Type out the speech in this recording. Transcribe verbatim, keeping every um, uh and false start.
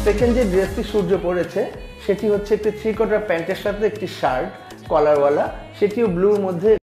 second যে ড্রেসটি সূর্য পরেছে সেটি হচ্ছে একটি থ্রি কোয়ার্টার প্যান্টের সাথে একটি শার্ট কলারওয়ালা, সেটিও ব্লুর মধ্যে